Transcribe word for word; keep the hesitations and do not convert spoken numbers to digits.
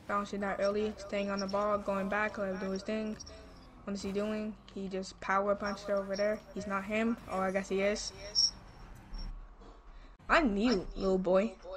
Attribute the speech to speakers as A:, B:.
A: bouncing that early, staying on the ball, going back, let him do his thing. What is he doing? He just power punched over there. He's not him. Oh, I guess he is. I'm mute, little boy.